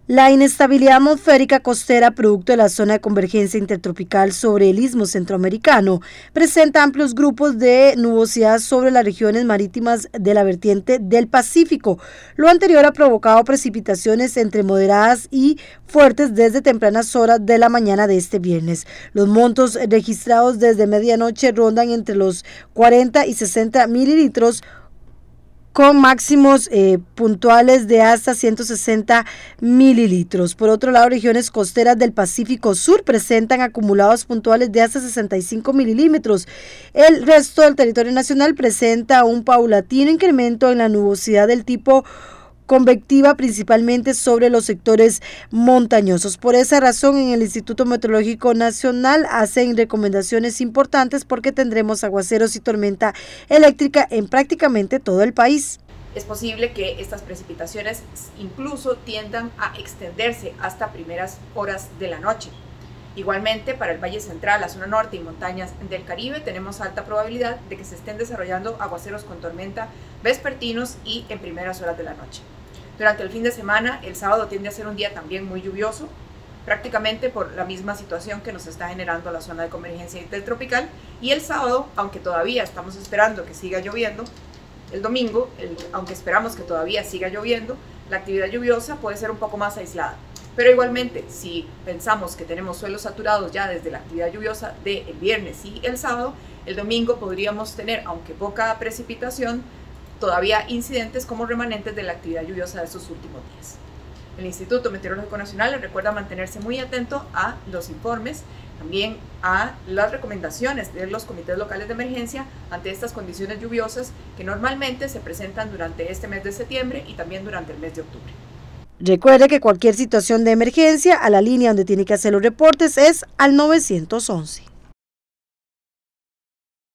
La inestabilidad atmosférica costera producto de la zona de convergencia intertropical sobre el istmo centroamericano presenta amplios grupos de nubosidad sobre las regiones marítimas de la vertiente del Pacífico. Lo anterior ha provocado precipitaciones entre moderadas y fuertes desde tempranas horas de la mañana de este viernes. Los montos registrados desde medianoche rondan entre los 40 y 60 mililitros, con máximos puntuales de hasta 160 mililitros. Por otro lado, regiones costeras del Pacífico Sur presentan acumulados puntuales de hasta 65 milímetros. El resto del territorio nacional presenta un paulatino incremento en la nubosidad del tipo convectiva, principalmente sobre los sectores montañosos. Por esa razón, en el Instituto Meteorológico Nacional hacen recomendaciones importantes porque tendremos aguaceros y tormenta eléctrica en prácticamente todo el país. Es posible que estas precipitaciones incluso tiendan a extenderse hasta primeras horas de la noche. Igualmente, para el Valle Central, la zona norte y montañas del Caribe, tenemos alta probabilidad de que se estén desarrollando aguaceros con tormenta vespertinos y en primeras horas de la noche. Durante el fin de semana, el sábado tiende a ser un día también muy lluvioso, prácticamente por la misma situación que nos está generando la zona de convergencia intertropical. Y el sábado, aunque todavía estamos esperando que siga lloviendo, el domingo, aunque esperamos que todavía siga lloviendo, la actividad lluviosa puede ser un poco más aislada. Pero igualmente, si pensamos que tenemos suelos saturados ya desde la actividad lluviosa del viernes y el sábado, el domingo podríamos tener, aunque poca precipitación, todavía incidentes como remanentes de la actividad lluviosa de estos últimos días. El Instituto Meteorológico Nacional les recuerda mantenerse muy atento a los informes, también a las recomendaciones de los comités locales de emergencia ante estas condiciones lluviosas que normalmente se presentan durante este mes de septiembre y también durante el mes de octubre. Recuerde que cualquier situación de emergencia, a la línea donde tiene que hacer los reportes es al 911.